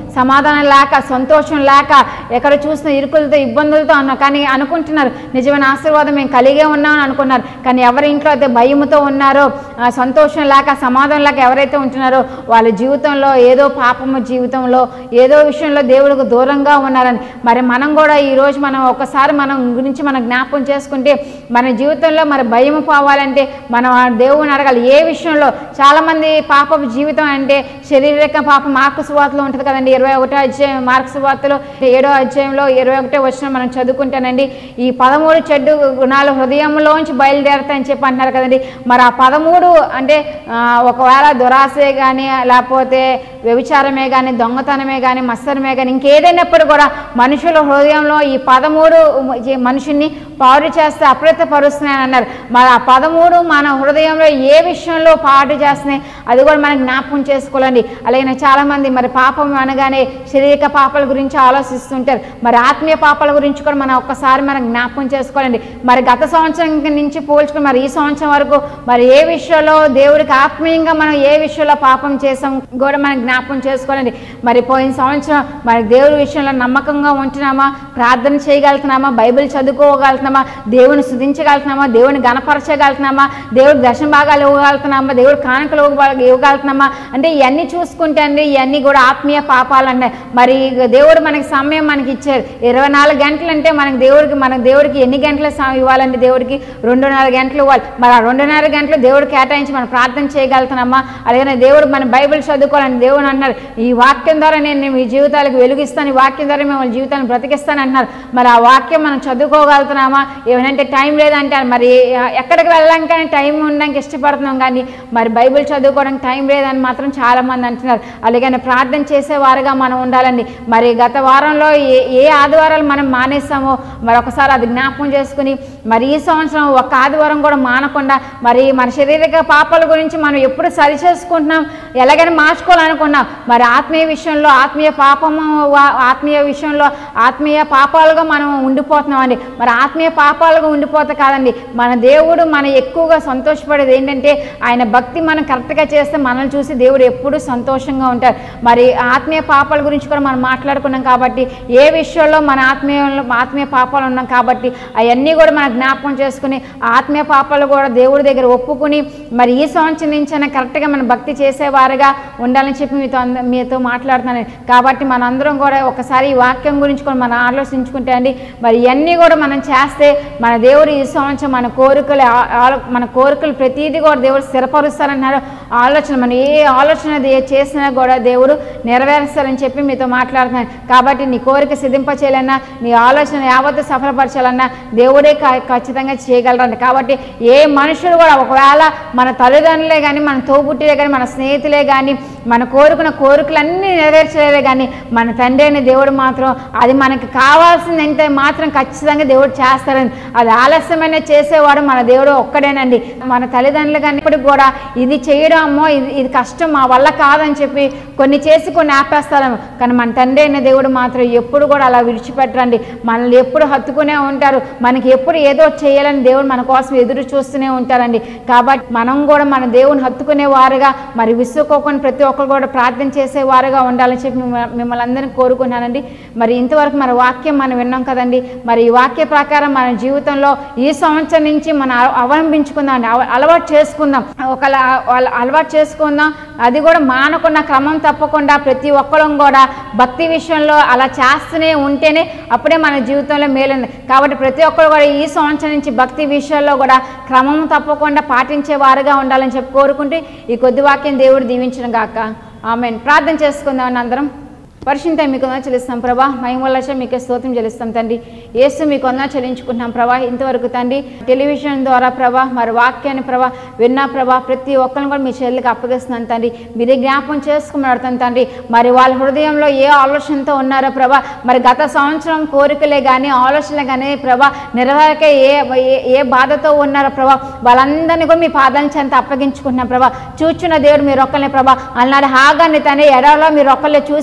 సమాధానం లేక, సంతోషం లేక, ఎక్కడ చూసిన ఇరుకులతో ఇబ్బందులతో అన్నా కానీ అనుకుంటున్నారు నిజమైన ఆశీర్వాదం మేము కలిగే ఉన్నామని అనుకున్నారు. కానీ ఎవరి ఇంట్లో అయితే భయముతో ఉన్నారో, సంతోషం లేక, సమాధానం లేక ఎవరైతే ఉంటున్నారో వాళ్ళ జీవితంలో ఏదో పాపము జీవితంలో ఏదో విషయంలో దేవుడికి దూరంగా ఉన్నారని. మరి మనం కూడా ఈరోజు మనం ఒకసారి మనం గురించి మనం జ్ఞాపకం చేసుకుంటే మన జీవితంలో మరి భయము పోవాలంటే మనం దేవుని అడగాలి. ఏ విషయంలో చాలామంది పాపపు జీవితం అంటే శారీరక పాపం మార్కు సువార్తలో ఉంటుంది కదండి. ఇరవై ఒకటో అధ్యాయం మార్కు సువార్తలో ఏడో అధ్యాయంలో ఇరవై ఒకటో వచనం మనం చదువుకుంటానండి. ఈ పదమూడు చెడ్డు గుణాలు హృదయంలోంచి బయలుదేరుతాయని చెప్పి అంటున్నారు కదండి. మరి ఆ పదమూడు అంటే ఒకవేళ దురాశే కానీ, లేకపోతే వ్యభిచారమే కానీ, దొంగతనమే కానీ, మత్సరమే కానీ, ఇంకేదైనప్పుడు కూడా మనుషుల హృదయంలో ఈ పదమూడు మనుషుల్ని పాడు చేస్తే అప్రతపరుస్తున్నాయని అన్నారు. మరి ఆ పదమూడు మన హృదయంలో ఏ విషయంలో పాడు చేస్తున్నాయి అది కూడా మనం జ్ఞాపకం చేసుకోవాలండి. అలాగే చాలామంది మరి పాపం అనగానే శారీరక పాపాల గురించి ఆలోచిస్తుంటారు. మరి ఆత్మీయ పాపాల గురించి కూడా మనం ఒక్కసారి మనం జ్ఞాపకం చేసుకోవాలండి. మరి గత సంవత్సరం నుంచి పోల్చుకుని మరి ఈ సంవత్సరం వరకు మరి ఏ విషయంలో దేవుడికి ఆత్మీయంగా మనం ఏ విషయంలో పాపం చేసాం కూడా మనం జ్ఞాపకం చేసుకోవాలండి. మరి పోయిన సంవత్సరం మరి దేవుడి విషయంలో నమ్మకంగా ఉంటున్నామా, ప్రార్థన చేయగలుగుతున్నామా, బైబిల్ చదువుకోగలుగుతున్నామా, దేవుని స్తుతించగలుగుతున్నామా, దేవుని గణపరచగలుగుతున్నామా, దేవుడికి దర్శన భాగాలు ఇవ్వగలుగుతున్నామా, దేవుడు కానుకలు ఇవ్వగలుగుతున్నామా అంటే ఇవన్నీ చూసుకుంటే అండి ఇవన్నీ కూడా ఆత్మీయ పాపాలు అన్నాయి. మరి దేవుడు మనకి సమయం మనకి ఇచ్చారు. ఇరవై నాలుగు గంటలు అంటే మనకి దేవుడికి మన దేవుడికి ఎన్ని గంటల ఇవ్వాలండి? దేవుడికి రెండున్నర గంటలు ఇవ్వాలి. మరి ఆ రెండున్నర గంటలు దేవుడు కేటాయించి మనం ప్రార్థన చేయగలుగుతున్నామా? అలాగే దేవుడు మన బైబిల్ చదువుకోవాలని దేవుడు అంటున్నారు. ఈ వాక్యం ద్వారా నేను మీ జీవితాలకు వెలుగిస్తాను, ఈ వాక్యం ద్వారా మిమ్మల్ని జీవితాన్ని బ్రతికిస్తాను అంటున్నారు. మరి ఆ వాక్యం మనం చదువుకోగలుగుతున్నామా? ఏమనంటే టైం లేదంటారు. మరి ఎక్కడికి వెళ్ళడానికి టైం ఉండడానికి ఇష్టపడుతున్నాం కానీ మరి బైబిల్ చదువుకోవడానికి టైం లేదని మాత్రం చాలామంది అంటున్నారు. అలాగే ప్రార్థన చేసేవారుగా మనం ఉండాలండి. మరి గత వారంలో ఏ ఏ ఆదివారాలు మనం మానేస్తామో మరి ఒకసారి అది జ్ఞాపకం చేసుకుని మరి ఈ సంవత్సరం ఒక ఆదివారం కూడా మానకుండా మరి మన శారీరక పాపాల గురించి మనం ఎప్పుడు సరి చేసుకుంటున్నాం, ఎలాగైనా మార్చుకోవాలనుకున్నాం. మరి ఆత్మీయ విషయంలో ఆత్మీయ పాపము ఆత్మీయ విషయంలో ఆత్మీయ పాపాలుగా మనం ఉండిపోతున్నాం అండి. మరి ఆత్మీయ పాపాలుగా ఉండిపోతే కాదండి, మన దేవుడు మనం ఎక్కువగా సంతోషపడేది ఏంటంటే ఆయన భక్తి మనం కరెక్ట్గా చేస్తే మనల్ని చూసి దేవుడు ఎప్పుడూ సంతోషంగా ఉంటారు. మరి ఆత్మీయ పాపాల గురించి కూడా మనం మాట్లాడుకున్నాం కాబట్టి ఏ విషయంలో మన ఆత్మీయ ఆత్మీయ పాపాలు ఉన్నాం కాబట్టి అవన్నీ కూడా మనం జ్ఞాపకం చేసుకుని ఆత్మీయ పాపాలు కూడా దేవుడి దగ్గర ఒప్పుకుని మరి ఈ సంవత్సరం నుంచి అయినా కరెక్ట్గా మనం భక్తి చేసేవారుగా ఉండాలని చెప్పి మీతో మీతో మాట్లాడుతున్నాను. కాబట్టి మనందరం కూడా ఒకసారి ఈ వాక్యం గురించి కూడా మనం ఆలోచించుకుంటే అండి మరి ఇవన్నీ కూడా మనం చేస్తే మన దేవుడు ఈ సంవత్సరం మన కోరికలు మన కోరికలు ప్రతిదీ కూడా దేవుడు స్థిరపరుస్తారన్నారు. ఆలోచన మనం ఏ ఆలోచన చేసినా కూడా దేవుడు నెరవేరుస్తారని చెప్పి మీతో మాట్లాడుతున్నాను. కాబట్టి నీ కోరిక సిద్ధింప చేయాలన్నా, నీ ఆలోచన యావత్తు సఫలపరచాలన్నా దేవుడే ఖచ్చితంగా చేయగలరండి. కాబట్టి ఏ మనుషులు కూడా ఒకవేళ మన తల్లిదండ్రులే కానీ, మన తోబుట్టిలే కానీ, మన స్నేహితులే కానీ మన కోరుకున్న కోరికలన్నీ నెరవేర్చలేదే కానీ మన తండ్రి అయిన దేవుడు మాత్రం అది మనకి కావాల్సిందంటే మాత్రం ఖచ్చితంగా దేవుడు చేస్తారని. అది ఆలస్యమైన చేసేవాడు మన దేవుడు ఒక్కడేనండి. మన తల్లిదండ్రులు కానీ ఇప్పటికి కూడా ఇది చేయడం అమ్మో ఇది ఇది కష్టం మా వల్ల కాదని చెప్పి కొన్ని చేసి కొన్ని ఆపేస్తారేమో, కానీ మన తండ్రి అయిన దేవుడు మాత్రం ఎప్పుడు కూడా అలా విడిచిపెట్టరండి. మనల్ని ఎప్పుడు హత్తుకునే ఉంటారు. మనకి ఎప్పుడు ఏదో చేయాలని దేవుడు మన కోసం ఎదురు చూస్తూనే ఉంటారండి. కాబట్టి మనం కూడా మన దేవుని హత్తుకునే వారుగా మరి విసుక్కోకుండా ప్రతి ఒక్కరు కూడా ప్రార్థన చేసేవారుగా ఉండాలని చెప్పి మిమ్మల్ని అందరినీ కోరుకున్నానండి. మరి ఇంతవరకు మన వాక్యం మనం విన్నాం కదండి. మరి ఈ వాక్య ప్రకారం మన జీవితంలో ఈ సంవత్సరం నుంచి మనం అవలంబించుకుందాం అండి, అలవాటు చేసుకుందాం. ఒక అలవాటు చేసుకుందాం, అది కూడా మానకుండా క్రమం తప్పకుండా ప్రతి ఒక్కరం కూడా భక్తి విషయంలో అలా చేస్తూనే ఉంటేనే అప్పుడే మన జీవితంలో మేలుంది. కాబట్టి ప్రతి ఒక్కరు కూడా ఈ సంవత్సరం నుంచి భక్తి విషయాల్లో కూడా క్రమం తప్పకుండా పాటించే వారుగా ఉండాలని చెప్పి కోరుకుంటూ ఈ కొద్ది వాక్యం దేవుడు దీవించిన గాక. ఆమేన్. ప్రార్థన చేసుకుందామని అందరం. పరిశుద్ధ మీకు వందనాలు చెల్లిస్తాం ప్రభా, మహిమలక్ష మీకు స్తోత్రం చెల్లిస్తాం తండ్రి. యేసు మీకు వందనాలు చెల్లించుకుంటున్నాం ప్రభా. ఇంతవరకు తండ్రి టెలివిజన్ ద్వారా ప్రభా మరి వాక్యాన్ని ప్రభా విన్నా ప్రభా ప్రతి ఒక్కరిని కూడా మీ చెల్లికి అప్పగిస్తున్నాను తండ్రి. మీరే జ్ఞాపకం చేసుకుని తండ్రి. మరి వాళ్ళ హృదయంలో ఏ ఆలోచనతో ఉన్నారో ప్రభా, మరి గత సంవత్సరం కోరికలే కానీ ఆలోచనలే కానీ ప్రభా నెరవేరక ఏ ఏ బాధతో ఉన్నారో ప్రభా వాళ్ళందరినీ కూడా మీ పాదాల చెంత అప్పగించుకుంటున్నాం ప్రభా. చూచున్న దేవుడు మీరు ఒక్కలే ప్రభా. అన్నాడు హాగాన్ని తండ్రి ఎడలో మీరు ఒక్కలే చూశారు కాబట్టి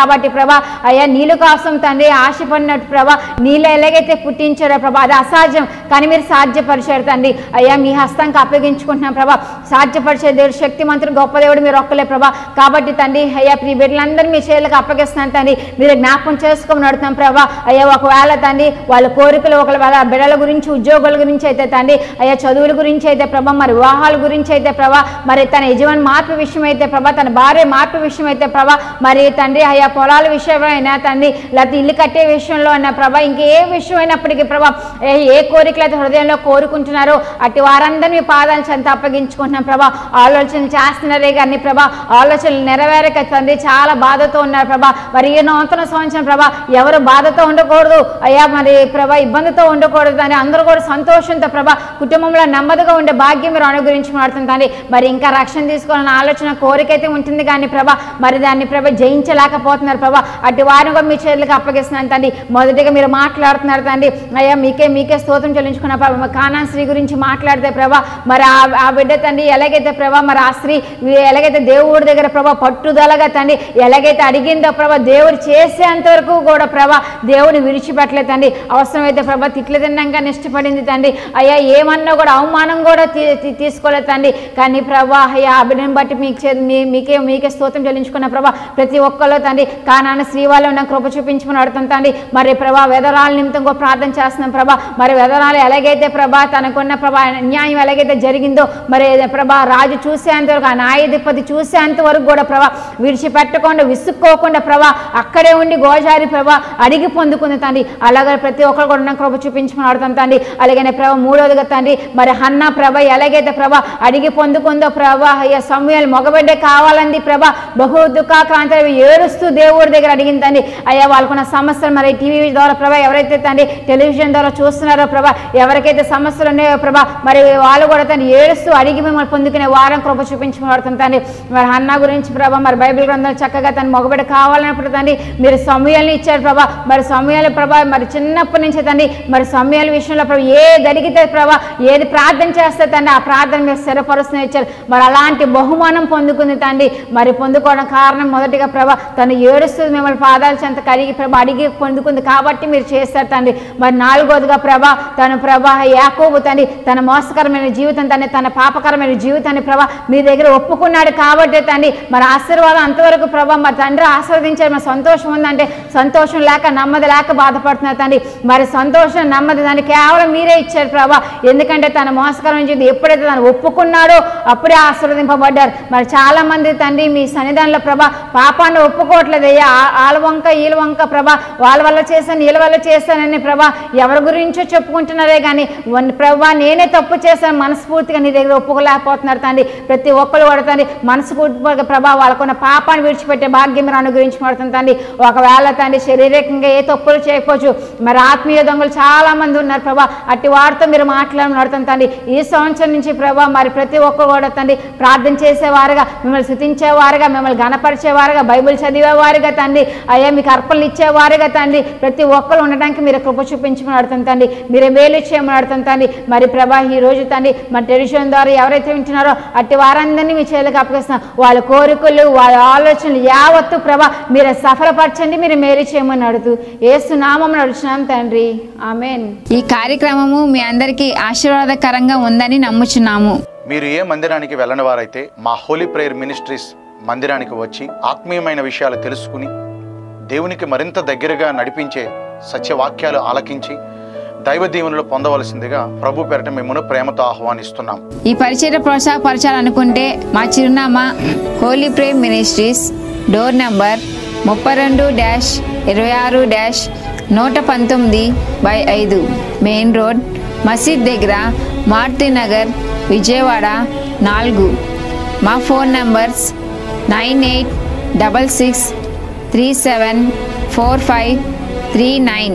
కాబట్టి ప్రభా అయ్యా నీళ్ళు కోసం తండ్రి ఆశపడినట్టు ప్రభా నీళ్ళు ఎలాగైతే పుట్టించారో ప్రభా అది అసాధ్యం, కానీ మీరు సాధ్యపరిచారు తండ్రి. అయ్యా మీ హస్తానికి అప్పగించుకుంటున్నాం ప్రభా. సాధ్యపరిచే దేవుడు, శక్తి మంత్రులు, గొప్ప దేవుడు మీరు ఒక్కలే ప్రభా. కాబట్టి తండ్రి అయ్యా ప్రియ బిడ్డలందరూ మీ చేతులకు అప్పగిస్తున్నాను తండ్రి. మీరు జ్ఞాపకం చేసుకొని నడుతున్నాం ప్రభా. అయ్యా ఒకవేళ తండ్రి వాళ్ళ కోరికలు, ఒకవేళ బిడ్డల గురించి, ఉద్యోగుల గురించి అయితే తండ్రి అయ్యా చదువుల గురించి అయితే ప్రభా, మరి వివాహాల గురించి అయితే ప్రభా, మరి తన యజమాని మార్పు విషయం అయితే ప్రభా, తన భార్య మార్పు విషయం అయితే ప్రభా, మరి తండ్రి అయ్యా పొలాల విషయంలో అయినా తండ్రి, లేకపోతే ఇల్లు కట్టే విషయంలో అయినా ప్రభా, ఇంకే విషయం అయినప్పటికీ ప్రభా ఏ కోరికలు అయితే హృదయంలో కోరుకుంటున్నారో అటు వారందరినీ మీ పాదాలు చెంత అప్పగించుకుంటున్నాం ప్రభా. ఆలోచనలు చేస్తున్నారే కానీ ప్రభా ఆలోచనలు నెరవేరక తండ్రి చాలా బాధతో ఉన్నారు ప్రభా. మరి ఈ నూతన సంవత్సరం ప్రభా ఎవరు బాధతో ఉండకూడదు అయ్యా, మరి ప్రభా ఇబ్బందితో ఉండకూడదు అని అందరూ కూడా సంతోషంతో ప్రభా కుటుంబంలో నెమ్మదిగా ఉండే భాగ్యం మీరు అనుగురించి మాడుతుంది. మరి ఇంకా రక్షణ తీసుకోవాలన్న ఆలోచన కోరిక అయితే ఉంటుంది కానీ ప్రభా మరి దాన్ని ప్రభా జయించలేకపోతున్నారు ప్రభా. అటు వారిని కూడా మీ చేతులకు అప్పగిస్తున్నాను తండ్రి. మొదటిగా మీరు మాట్లాడుతున్నారు తండ్రి అయ్యా, మీకే మీకే స్తోత్రం చెల్లించుకున్న ప్రభా. కానా స్త్రీ గురించి మాట్లాడితే ప్రభా మరి ఆ బిడ్డ తండ్రి ఎలాగైతే ప్రభా మరి ఆ స్త్రీ ఎలాగైతే దేవుడి దగ్గర ప్రభా పట్టుదలగా తండ్రి ఎలాగైతే అడిగిందో ప్రభా దేవుడు చేసేంత వరకు కూడా ప్రభా దేవుడిని విడిచిపెట్టలేదు తండ్రి. అవసరమైతే ప్రభా తిట్లు తిన్నాక ఇష్టపడింది తండ్రి. అయ్యా ఏమన్నా కూడా అవమానం కూడా తీసుకోలేదు తండ్రి. కానీ ప్రభా అయ్యా ఆ బిడ్డను బట్టి మీకు మీకే మీకే స్తోత్రం చెల్లించుకున్న ప్రభా ప్రతి ఒక్కరిలో తండ్రి కానాన స్త్రీ వాళ్ళు ఉన్న కృప చూపించుకుని అడుగుతాం తండ్రి. మరి ప్రభా వెదరాల నిమిత్తం కూడా ప్రార్థన చేస్తున్నాం ప్రభా. మరి వెదరాలు ఎలాగైతే ప్రభా తనకున్న ప్రభా అన్యాయం ఎలాగైతే జరిగిందో మరి ప్రభా రాజు చూసేంతవరకు, ఆ న్యాయాధిపతి చూసేంత వరకు కూడా ప్రభా విడిచిపెట్టకుండా విసుక్కోకుండా ప్రభా అక్కడే ఉండి గోజారి ప్రభా అడిగి పొందుకుంది తండ్రి. అలాగే ప్రతి ఒక్కరు కూడా ఉన్న కృప చూపించుకుని అడుగుతాం తండ్రి. అలాగనే ప్రభా మూడవదిగా తండ్రి మరి హన్నా ప్రభా ఎలాగైతే ప్రభా అడిగి పొందుకుందో ప్రభా అయ్యా సమూయేలు మగబిడ్డే కావాలంది ప్రభా బహు దుఃఖాక్రాంతి ఏడుస్తూ దేవుడి దగ్గర అడిగింది తండ్రి. అయ్యా వాళ్ళకున్న సమస్యలు మరి టీవీ ద్వారా ప్రభా ఎవరైతే తండ్రి టెలివిజన్ ద్వారా చూస్తున్నారో ప్రభా ఎవరికైతే సమస్యలు ఉన్నాయో ప్రభా మరి వాళ్ళు కూడా తండ్రి ఏడుస్తూ అడిగి మిమ్మల్ని పొందుకునే వారం కృప చూపించుకుని తండ్రి. మరి హన్నా గురించి ప్రభా మరి బైబిల్ గ్రంథాలు చక్కగా తన మగబిడ్డ కావాలన్నప్పుడు తండ్రి మీరు సమూయేలుని ఇచ్చారు ప్రభా. మరి సమూయేలు ప్రభా మరి చిన్నప్పటి నుంచి తండ్రి మరి సమూయేలు విషయంలో ప్రభా ఏది అడిగితే ప్రభా ఏది ప్రార్థన చేస్తే తండ్రి ఆ ప్రార్థన మీరు స్థిరపరుస్తూనే ఇచ్చారు. మరి అలాంటి బహుమానం పొందుకుంది తండ్రి. మరి పొందుకోవడం కారణం మొదటిగా ప్రభా తను ఏడుస్తూ మిమ్మల్ని పాదాల చెంత కడిగి ప్రభా అడిగి పొందుకుంది కాబట్టి మీరు చేస్తారు తండ్రి. మరి నాలుగోదిగా ప్రభా తను ప్రభా యాకోబు తండ్రి తన మోసకరమైన జీవితం తండ్రి తన పాపకరమైన జీవితాన్ని ప్రభా మీ దగ్గర ఒప్పుకున్నాడు కాబట్టి తండ్రి మరి ఆశీర్వాదం అంతవరకు ప్రభా మరి తండ్రి ఆశీర్వదించారు. మరి సంతోషం ఉందంటే సంతోషం లేక నెమ్మది లేక బాధపడుతున్నారు తండ్రి. మరి సంతోషం నెమ్మది దాన్ని కేవలం మీరే ఇచ్చారు ప్రభా. ఎందుకంటే తన మోసకరమైన జీవితం ఎప్పుడైతే తను ఒప్పుకున్నాడో అప్పుడే ఆశీర్వదింపబడ్డారు. మరి చాలా మంది తండ్రి మీ సన్నిధానంలో ప్రభా పాపాన్ని ఒప్పుకోవట్లేదు అయ్యా. వాళ్ళ వంక వీళ్ళ వంక ప్రభా వాళ్ళ వల్ల చేశాను వీళ్ళ వల్ల చేశానని ప్రభా ఎవరి గురించో చెప్పుకుంటున్నారే కానీ ప్రభా నేనే తప్పు చేశాను మనస్ఫూర్తిగా నీ దగ్గర ఒప్పుకోలేకపోతున్నారు తండ్రి. ప్రతి ఒక్కరు కూడా తండ్రి మనస్ఫూర్తిగా ప్రభా వాళ్ళకున్న పాపాన్ని విడిచిపెట్టే భాగ్యం మీరు అనుగ్రహించబడుతుంది తండ్రి. ఒకవేళ తండ్రి శారీరకంగా ఏ తప్పులు చేయకపోవచ్చు మరి ఆత్మీయ దొంగలు చాలా మంది ఉన్నారు ప్రభా. అట్టి వారితో మీరు మాట్లాడడం తండ్రి. ఈ సంవత్సరం నుంచి ప్రభా మరి ప్రతి ఒక్కరు కూడా తండ్రి ప్రార్థన చేసేవారుగా మిమ్మల్ని స్తుతించేవారుగా మిమ్మల్ని గణపరిచేవారుగా బైబిల్ చదివేవారుగా తండ్రి అయ్యా మీకు అర్పణలు ఇచ్చేవారుగా తండ్రి ప్రతి ఒక్కరు ఉండడానికి మీరు కృప చూపించమని అడుగుతాం తండ్రి. మీరే మేలు చేయమని అడుగుతాం తండ్రి. మరి ప్రభా ఈ రోజు తండ్రి మరి టెలివిజన్ ద్వారా ఎవరైతే వింటున్నారో అట్టి వారందరినీ మీ చేతులకు అప్పగిస్తున్నాం. వాళ్ళ కోరికలు వాళ్ళ ఆలోచనలు యావత్తు ప్రభా మీరే సఫలపరచండి, మీరు మేలు చేయమని అడుగుతూ యేసు నామమున నడుచున్నాం తండ్రి, ఆమేన్. ఈ కార్యక్రమము మీ అందరికీ ఆశీర్వాదకరంగా ఉందని నమ్ముచున్నాము. మీరు ఏ మందిరానికి వెళ్ళని వారైతే మా హోలీ ప్రేయర్ మినిస్ట్రీస్ మందిరానికి వచ్చి ఆత్మీయమైన విషయాలు తెలుసుకుని దేవునికి మరింత దగ్గరగా నడిపించే సత్యవాక్యాలు ఆలకించి దైవ దీవెనలు పొందవలసిందిగా ప్రభు పేరట మిమ్మల్ని ప్రేమతో ఆహ్వానిస్తున్నాం. ఈ పరిచయ ప్రోత్సాహపరచాలనుకుంటే మా చిరునామా holy prayer ministries, door number ముప్పై రెండు డాష్ ఇరవై ఆరు డాష్ నూట పంతొమ్మిది బై ఐదు, మెయిన్ రోడ్, మసీద్ దగ్గర, మారుతి నగర్, విజయవాడ నాలుగు. మా phone numbers nine eight double six three seven four five three nine,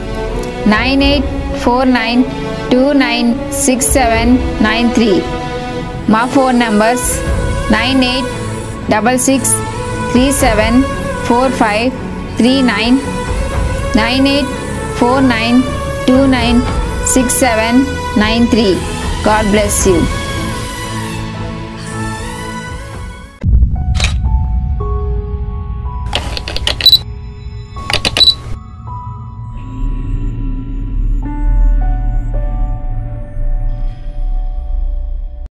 nine eight four nine two nine six seven nine three. మా phone numbers nine eight double six three seven four five three nine, nine eight four nine two nine six seven nine three. God bless you.